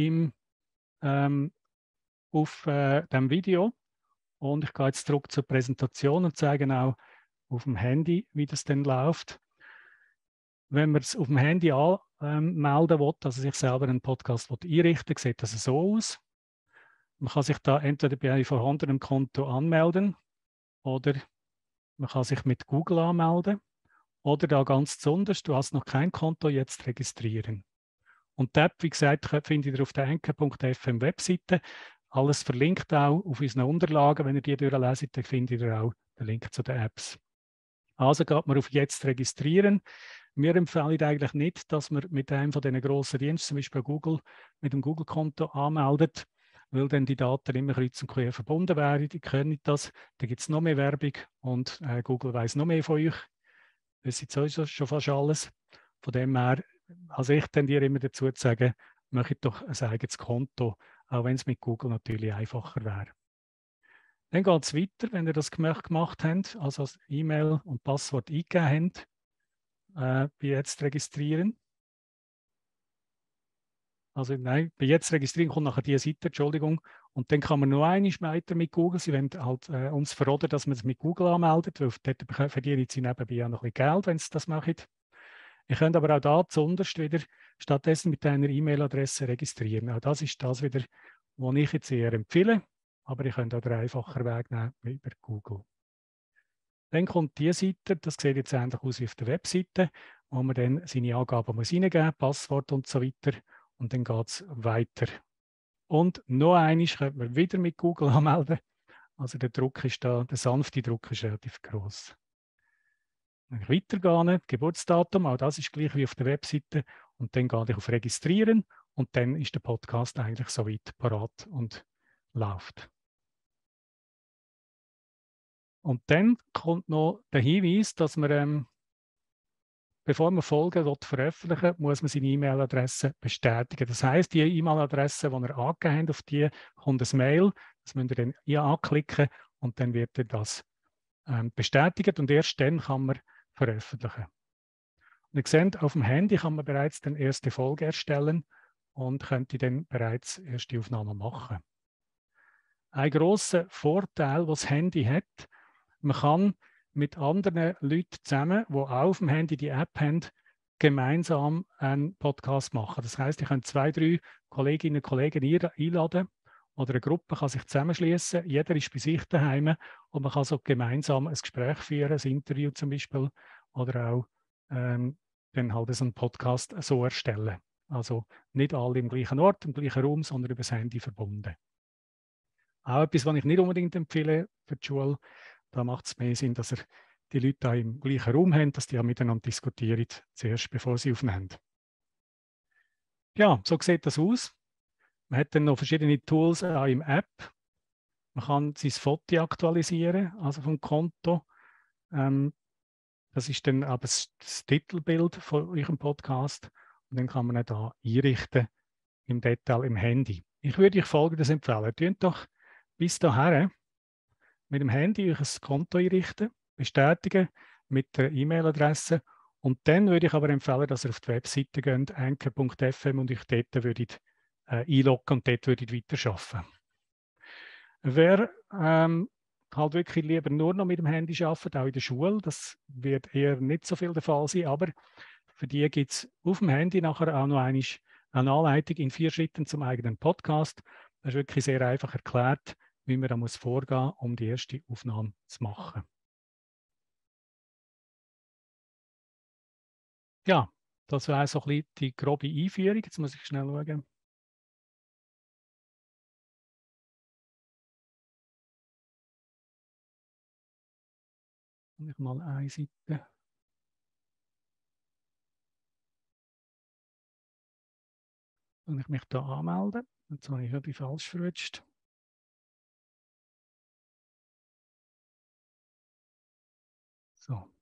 auf dem Video. Und ich gehe jetzt zurück zur Präsentation und zeige auch auf dem Handy, wie das denn läuft. Wenn man es auf dem Handy anmelden will, also sich selber einen Podcast einrichten will, sieht das so aus. Man kann sich da entweder bei einem vorhandenen Konto anmelden oder man kann sich mit Google anmelden oder da ganz zuunterst, du hast noch kein Konto, jetzt registrieren. Und die App, wie gesagt, findet ihr auf der anchor.fm Webseite. Alles verlinkt auch auf unseren Unterlagen. Wenn ihr die durchlesen, dann findet ihr auch den Link zu den Apps. Also geht man auf Jetzt registrieren. Wir empfehlen eigentlich nicht, dass man mit einem von diesen grossen Diensten, zum Beispiel Google, mit dem Google-Konto anmeldet, weil dann die Daten immer kreuz und quer verbunden werden. Die können nicht das. Da gibt es noch mehr Werbung und Google weiss noch mehr von euch. Das ist sowieso schon fast alles. Von dem her Also ich tendiere immer dazu zu sagen, mache doch ein eigenes Konto, auch wenn es mit Google natürlich einfacher wäre. Dann geht es weiter, wenn ihr das gemacht habt, also das E-Mail und Passwort eingegeben habt, bei jetzt registrieren. Also nein, bei jetzt registrieren kommt nachher diese Seite, Entschuldigung, und dann kann man noch einmal weiter mit Google. Sie wollen halt uns verraten, dass man es mit Google anmeldet, weil dort verdienen sie nebenbei auch noch ein bisschen Geld, wenn sie das machen. Ihr könnt aber auch da zuunterst wieder stattdessen mit einer E-Mail-Adresse registrieren. Auch das ist das wieder, was ich jetzt eher empfehle, aber ihr könnt auch den einfachen Weg nehmen über Google. Dann kommt die Seite, das sieht jetzt ähnlich aus wie auf der Webseite, wo man dann seine Angaben muss eingeben muss, Passwort und so weiter. Und dann geht es weiter. Und noch einmal könnte man wieder mit Google anmelden. Also der Druck ist da, der sanfte Druck ist relativ groß. Wenn ich weitergehe, Geburtsdatum, auch das ist gleich wie auf der Webseite. Und dann gehe ich auf Registrieren und dann ist der Podcast eigentlich soweit parat und läuft. Und dann kommt noch der Hinweis, dass man, bevor man Folgen veröffentlichen will, muss man seine E-Mail-Adresse bestätigen. Das heisst, die E-Mail-Adresse, die ihr angegeben habt, auf die kommt ein Mail, das müsst ihr dann hier anklicken und dann wird das bestätigt und erst dann kann man veröffentlichen. Und ihr seht, auf dem Handy kann man bereits die erste Folge erstellen und könnte dann bereits erste Aufnahmen machen. Ein grosser Vorteil, was das Handy hat, man kann mit anderen Leuten zusammen, die auch auf dem Handy die App haben, gemeinsam einen Podcast machen. Das heißt, ich kann 2, 3 Kolleginnen und Kollegen einladen oder eine Gruppe kann sich zusammenschließen. Jeder ist bei sich daheim und man kann so gemeinsam ein Gespräch führen, ein Interview zum Beispiel oder auch dann halt so einen Podcast so erstellen. Also nicht alle im gleichen Ort, im gleichen Raum, sondern über das Handy verbunden. Auch etwas, was ich nicht unbedingt empfehle für die Schule. Da macht es mehr Sinn, dass die Leute da im gleichen Raum haben, dass die auch miteinander diskutieren, zuerst bevor sie aufnehmen. Ja, so sieht das aus. Man hat dann noch verschiedene Tools auch im App. Man kann sein Foto aktualisieren, also vom Konto. Das ist dann aber das Titelbild von eurem Podcast. Und dann kann man ihn da einrichten im Detail im Handy. Ich würde euch Folgendes empfehlen. Tönt doch bis dahin mit dem Handy euch ein Konto einrichten, bestätigen mit der E-Mail-Adresse und dann würde ich aber empfehlen, dass ihr auf die Webseite geht, anchor.fm und euch dort würdet, einloggen und dort würdet weiterarbeiten. Wer halt wirklich lieber nur noch mit dem Handy arbeitet, auch in der Schule, das wird eher nicht so viel der Fall sein, aber für die gibt es auf dem Handy nachher auch noch eine Anleitung in 4 Schritten zum eigenen Podcast. Das ist wirklich sehr einfach erklärt, wie man da muss vorgehen, um die erste Aufnahme zu machen. Ja, das war so ein bisschen die grobe Einführung. Jetzt muss ich schnell schauen. Ich mal eine Seite. Und ich mich da anmelden. Jetzt habe ich die falsch verrutscht. So.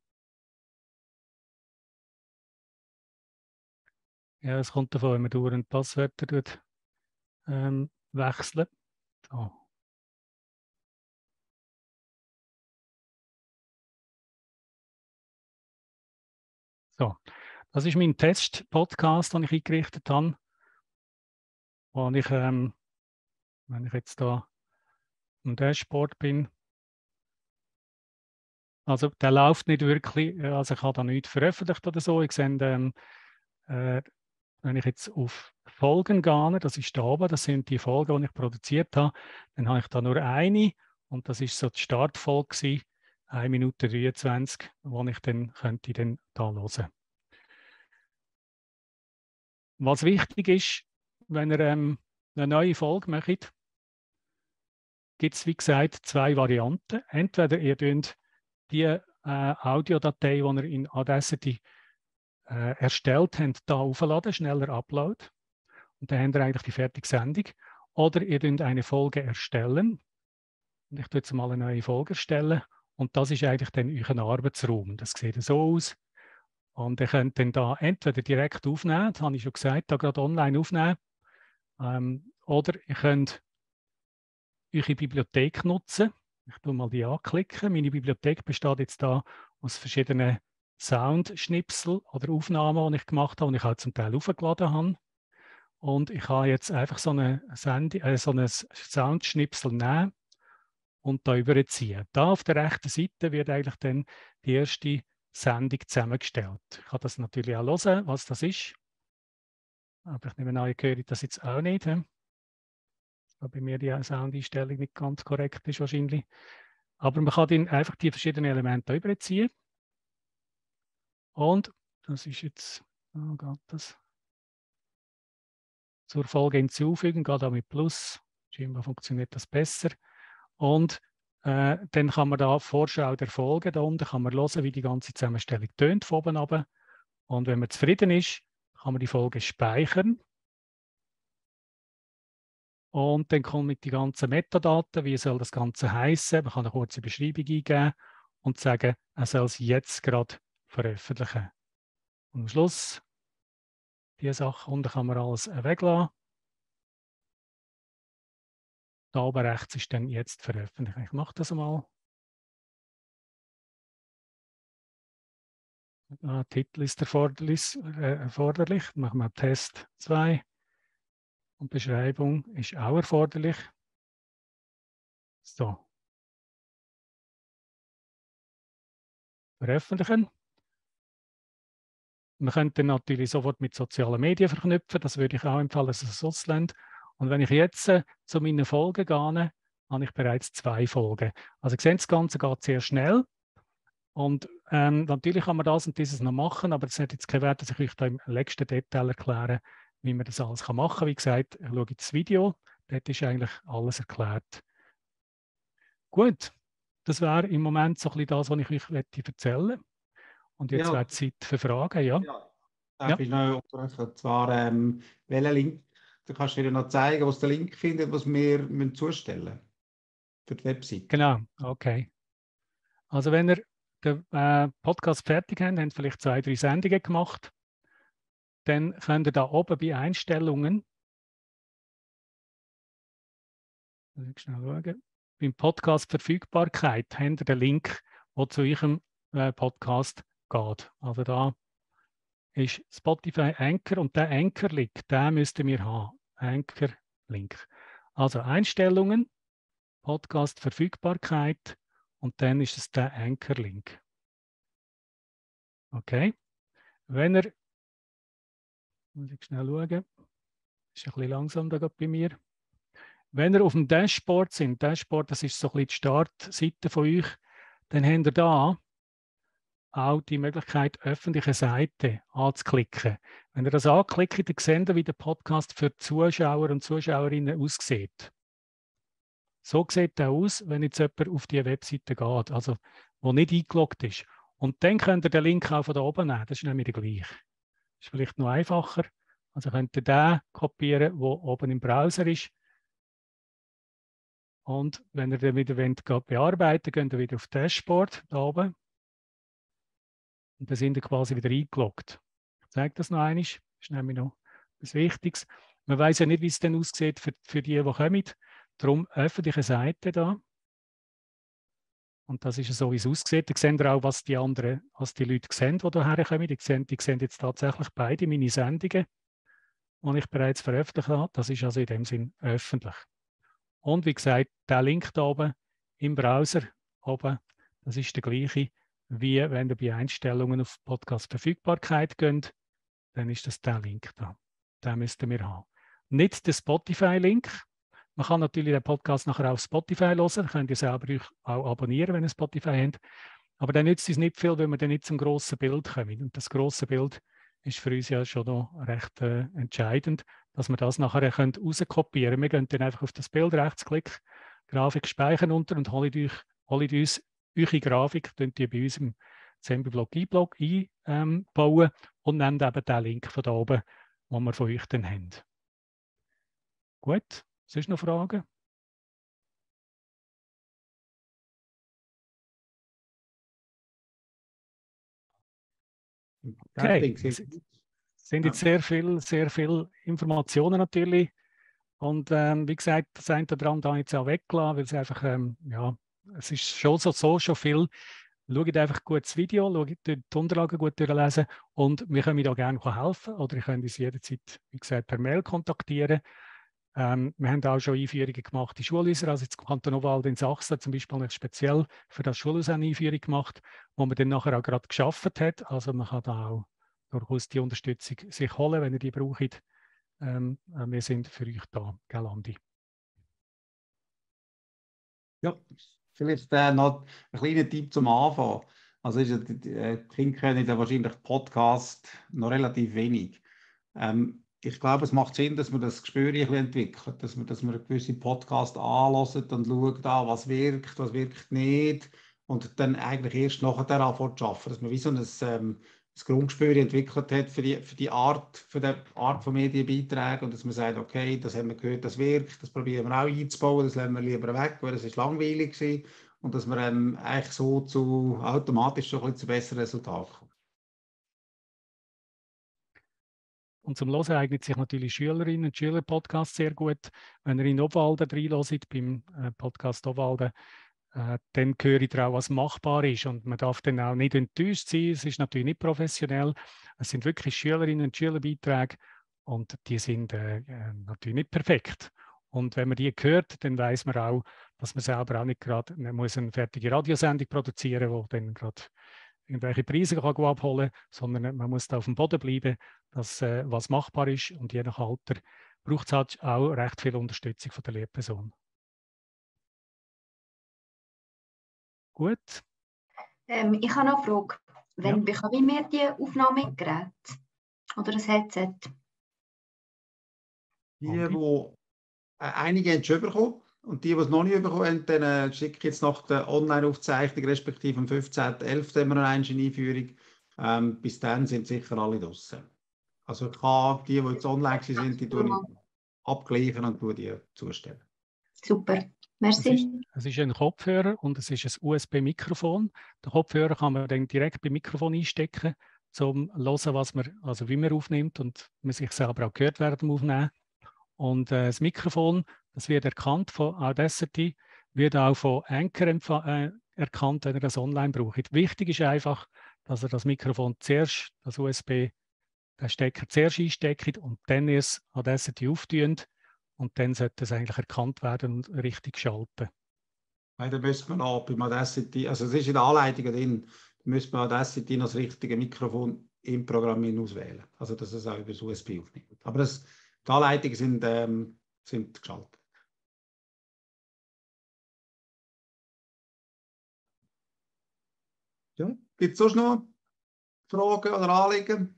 Ja, es kommt davon, wenn man dauernd Passwörter wechseln. So. So. Das ist mein Test-Podcast, den ich eingerichtet habe. Und ich, wenn ich jetzt da im Dashboard bin, also der läuft nicht wirklich, also ich habe da nichts veröffentlicht oder so. Ich sehe, wenn ich jetzt auf Folgen gehe, das ist da oben, das sind die Folgen, die ich produziert habe, dann habe ich da nur eine und das ist so die Startfolge, 1 Minute 23, wo ich dann könnte dann da hören. Was wichtig ist, wenn ihr eine neue Folge macht, gibt es, wie gesagt, 2 Varianten. Entweder ihr könnt die Audiodatei, die ihr in Audacity erstellt habt, da aufladen, schneller Upload. Und dann habt ihr eigentlich die fertige Sendung. Oder ihr könnt eine Folge erstellen. Und ich tue jetzt mal eine neue Folge erstellen. Und das ist eigentlich dann euer Arbeitsraum. Das sieht so aus. Und ihr könnt dann da entweder direkt aufnehmen, das habe ich schon gesagt, da gerade online aufnehmen, oder ihr könnt eure Bibliothek nutzen. Ich tue mal die anklicken. Meine Bibliothek besteht jetzt da aus verschiedenen Soundschnipsel oder Aufnahmen, die ich gemacht habe und ich auch zum Teil aufgeladen habe. Und ich kann jetzt einfach so ein Soundschnipsel nehmen und da überziehen. Da auf der rechten Seite wird eigentlich dann die erste Sendung zusammengestellt. Ich kann das natürlich auch hören, was das ist. Aber ich nehme an, ihr hört das jetzt auch nicht. Weil bei mir die Soundeinstellung nicht ganz korrekt ist wahrscheinlich. Aber man kann dann einfach die verschiedenen Elemente überziehen. Und das ist jetzt, geht das? Zur Folge hinzufügen, geht auch mit Plus. Scheinbar funktioniert das besser. Und dann kann man da Vorschau der Folge, da unten kann man hören, wie die ganze Zusammenstellung tönt von oben runter. Und wenn man zufrieden ist, kann man die Folge speichern. Und dann kommen die ganzen Metadaten, wie soll das Ganze heißen. Man kann eine kurze Beschreibung eingeben und sagen, er soll es jetzt gerade veröffentlichen. Und am Schluss, diese Sachen unten kann man alles weglassen. Da oben rechts ist dann jetzt veröffentlichen. Ich mache das mal. Titel ist erforderlich. Machen wir Test 2. Und Beschreibung ist auch erforderlich. So. Veröffentlichen. Man könnte natürlich sofort mit sozialen Medien verknüpfen. Das würde ich auch empfehlen, dass es auslässt. Und wenn ich jetzt zu meinen Folgen gehe, habe ich bereits 2 Folgen. Also ihr seht, das Ganze geht sehr schnell. Und natürlich kann man das und dieses noch machen, aber es hat jetzt keinen Wert, dass ich euch da im letzten Detail erkläre, wie man das alles machen kann. Wie gesagt, ich schaue das Video, dort ist eigentlich alles erklärt. Gut, das wäre im Moment so ein bisschen das, was ich euch erzählen möchte. Und jetzt wäre Zeit für Fragen, ja? Ja, darf ich noch unterbrechen? Und zwar, welchen Link, du kannst dir noch zeigen, was der Link findet, was wir müssen zustellen müssen für die Webseite. Genau, okay. Also wenn ihr den Podcast fertig habt, habt vielleicht 2, 3 Sendungen gemacht, dann könnt ihr da oben bei Einstellungen, muss ich schnell schauen, beim Podcast Verfügbarkeit habt ihr den Link, der zu eurem Podcast geht. Also da ist Spotify Anchor und der Anchor-Link, den müssten wir haben. Anchor-Link. Also Einstellungen, Podcast Verfügbarkeit und dann ist es der Anchor-Link. Okay. Wenn ihr, muss ich schnell schauen, ist ein bisschen langsam da bei mir. Wenn ihr auf dem Dashboard sind, Dashboard, das ist so ein bisschen die Startseite von euch, dann habt ihr da auch die Möglichkeit, öffentliche Seite anzuklicken. Wenn ihr das anklickt, dann seht ihr, wie der Podcast für Zuschauer und Zuschauerinnen aussieht. So sieht er aus, wenn jetzt jemand auf die Webseite geht, also wo nicht eingeloggt ist. Und dann könnt ihr den Link auch von da oben nehmen, das ist nämlich der gleiche. Das ist vielleicht noch einfacher. Also könnt ihr den kopieren, der oben im Browser ist. Und wenn ihr den wieder bearbeiten wollt, geht ihr wieder auf Dashboard da oben. Und dann sind ihr quasi wieder eingeloggt. Ich zeige das noch einmal. Das ist nämlich noch etwas Wichtiges. Man weiß ja nicht, wie es denn aussieht für die kommen. Darum öffentliche Seite da. Und das ist so, wie es aussieht. Da sehen ihr auch, was die Leute sehen, die hierher kommen. Die sehen jetzt tatsächlich beide meine Sendungen, die ich bereits veröffentlicht habe. Das ist also in dem Sinn öffentlich. Und wie gesagt, der Link da oben im Browser oben, das ist der gleiche, wie wenn ihr bei Einstellungen auf Podcast-Verfügbarkeit geht, dann ist das der Link da. Den müssten wir haben. Nicht der Spotify-Link. Man kann natürlich den Podcast nachher auf Spotify hören. Dann könnt ihr selber euch auch abonnieren, wenn ihr Spotify habt. Aber dann nützt es nicht viel, wenn wir dann nicht zum grossen Bild kommen. Und das grosse Bild ist für uns ja schon noch recht entscheidend, dass wir das nachher rauskopieren können. Wir gehen dann einfach auf das Bild, Rechtsklick, Grafik speichern unter und holt uns eure Grafik, die bei uns im Zembi-Blog einbauen und nehmen eben den Link von da oben, den wir von euch dann haben. Gut, sonst noch Fragen? Okay, es sind jetzt sehr viel Informationen natürlich. Und wie gesagt, das eine oder andere habe ich jetzt auch weggelassen, weil es einfach, es ist schon schon viel. Schaut einfach gut das Video, schaut die Unterlagen gut durchlesen und wir können da gerne helfen oder ihr könnt uns jederzeit, wie gesagt, per Mail kontaktieren. Wir haben auch schon Einführungen gemacht in Schulhäuser, also jetzt Kanton Obwalden in Sachsen zum Beispiel nicht speziell für das Schulhaus eine Einführung gemacht, wo man dann nachher auch gerade geschafft hat. Also man kann da auch durchaus die Unterstützung sich holen, wenn ihr die braucht. Wir sind für euch da, gell, Andi? Ja, vielleicht noch ein kleiner Tipp zum Anfang. Also die Kinder kennen ja wahrscheinlich Podcast noch relativ wenig. Ich glaube, es macht Sinn, dass man das Gespür ein bisschen entwickelt, dass man einen gewissen Podcast anhört und schaut, was wirkt nicht und dann eigentlich erst nachher anfängt zu arbeiten, dass man wie so ein Grundgespür entwickelt hat für die Art von Medienbeiträgen und dass man sagt, okay, das haben wir gehört, das wirkt, das probieren wir auch einzubauen, das lassen wir lieber weg, weil es ist langweilig war und dass man eigentlich so automatisch so ein bisschen zu besseren Resultaten kommt. Und zum Hören eignet sich natürlich Schülerinnen und Schüler-Podcast sehr gut. Wenn ihr in Obwalden reinhört, beim Podcast Obwalden, dann höre ich auch, was machbar ist. Und man darf dann auch nicht enttäuscht sein. Es ist natürlich nicht professionell. Es sind wirklich Schülerinnen und Schülerbeiträge und die sind natürlich nicht perfekt. Und wenn man die hört, dann weiß man auch, dass man selber auch nicht gerade eine fertige Radiosendung produzieren muss, die dann gerade irgendwelche Preise kann abholen kann, sondern man muss da auf dem Boden bleiben, dass was machbar ist. Und je nach Alter braucht es halt auch recht viel Unterstützung von der Lehrperson. Gut. Ich habe noch eine Frage. Wann bekommen wir die Aufnahmegeräte oder ein Headset? Einige haben es schon bekommen und die es noch nicht bekommen haben, dann schicke ich jetzt nach der Online-Aufzeichnung, respektive am 15.11. haben wir noch eine Einführung. Bis dann sind sicher alle draußen. Also ich kann die jetzt online sind, die abgleichen und die zustellen. Super. Merci. Es ist ein Kopfhörer und es ist ein USB-Mikrofon. Den Kopfhörer kann man dann direkt beim Mikrofon einstecken, um zu hören, wie man aufnimmt und man sich selber auch gehört werden Aufnehmen. Und das Mikrofon, das wird erkannt von Audacity, wird auch von Anchor erkannt, wenn ihr das online braucht. Wichtig ist einfach, dass ihr das Mikrofon zuerst, das USB, den Stecker zuerst einsteckt und dann erst Audacity auftun. Und dann sollte es eigentlich erkannt werden und richtig schalten. Nein, da müsste man auch beim Audacity, also es ist in der Anleitung drin, da müsste man Audacity noch das richtige Mikrofon im Programm auswählen. Also dass es auch über das USB aufnimmt. Aber die Anleitungen sind geschaltet. Ja. Gibt es sonst noch Fragen oder Anliegen?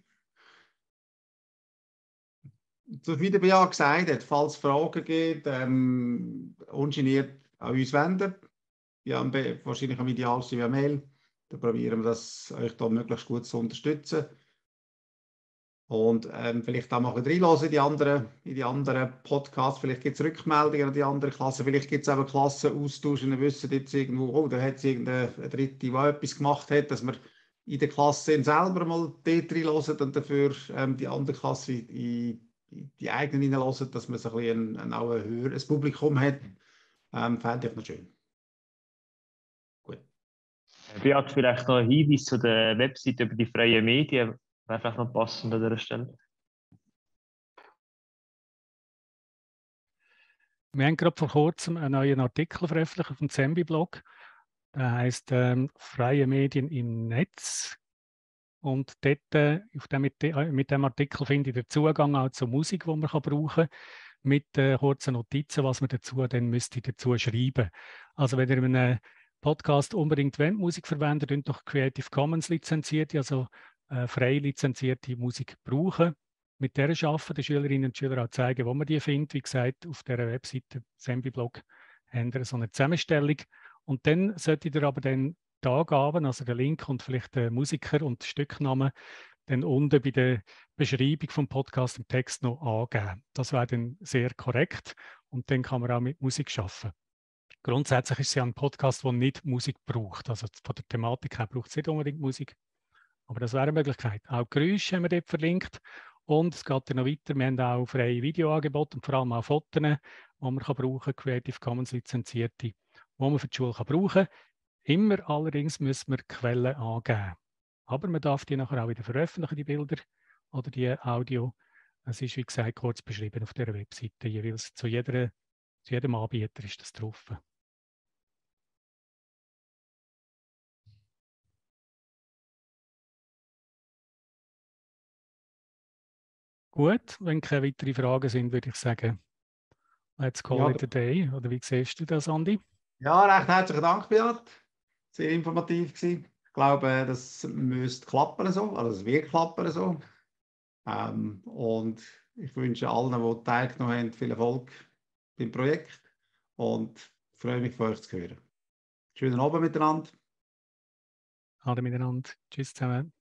So wie der Bea gesagt hat, falls es Fragen gibt, ungeniert an uns wenden. Ja, wahrscheinlich am idealsten via Mail. Dann probieren wir das, euch da möglichst gut zu unterstützen. Und vielleicht auch mal reinhören in die anderen Podcasts. Vielleicht gibt es Rückmeldungen an die anderen Klassen. Vielleicht gibt es auch Klassenaustausch und wir wissen jetzt irgendwo, oh, da hat es irgendeine Dritte, die etwas gemacht hat, dass wir in der Klasse selber mal dort reinhören und dafür die andere Klasse in die eigenen reinhören, dass man so ein bisschen auch ein höheres Publikum hat. Fände ich noch schön. Gut. Beat, vielleicht noch ein Hinweis zu der Webseite über die freien Medien. Wäre vielleicht noch passend an dieser Stelle. Wir haben gerade vor kurzem einen neuen Artikel veröffentlicht auf dem Zembi-Blog. Der heißt Freie Medien im Netz. Und dort, mit dem Artikel finde ich den Zugang auch zur Musik, die man brauchen kann, mit kurzen Notizen, was man dazu schreiben. Also wenn ihr in einem Podcast unbedingt Musik verwendet, dann doch Creative Commons lizenzierte, also frei lizenzierte Musik brauchen. Mit der arbeiten die Schülerinnen und Schüler auch zeigen, wo man die findet. Wie gesagt, auf dieser Webseite Zembi-Blog haben wir so eine Zusammenstellung. Und dann solltet ihr aber dann die Angaben, also den Link und vielleicht den Musiker und den Stücknamen, dann unten bei der Beschreibung vom Podcast im Text noch angeben. Das wäre dann sehr korrekt und dann kann man auch mit Musik arbeiten. Grundsätzlich ist es ja ein Podcast, der nicht Musik braucht. Also von der Thematik her braucht es nicht unbedingt Musik. Aber das wäre eine Möglichkeit. Auch Geräusche haben wir dort verlinkt. Und es geht ja noch weiter. Wir haben auch freie Videoangebote und vor allem auch Fotos, die man brauchen kann, Creative Commons lizenzierte, die man für die Schule brauchen kann. Immer allerdings müssen wir Quellen angeben. Aber man darf die nachher auch wieder veröffentlichen, die Bilder oder die Audio. Es ist, wie gesagt, kurz beschrieben auf der Webseite. Jeweils zu jedem Anbieter ist das drauf. Gut, wenn keine weiteren Fragen sind, würde ich sagen, let's call it a day. Oder wie siehst du das, Andi? Ja, recht herzlichen Dank, Beat. Sehr informativ gewesen. Ich glaube, das müsste klappen so, also es wird klappen so. Und ich wünsche allen, die teilgenommen haben, viel Erfolg beim Projekt und freue mich, von euch zu hören. Schönen Abend miteinander. Alle miteinander. Tschüss zusammen.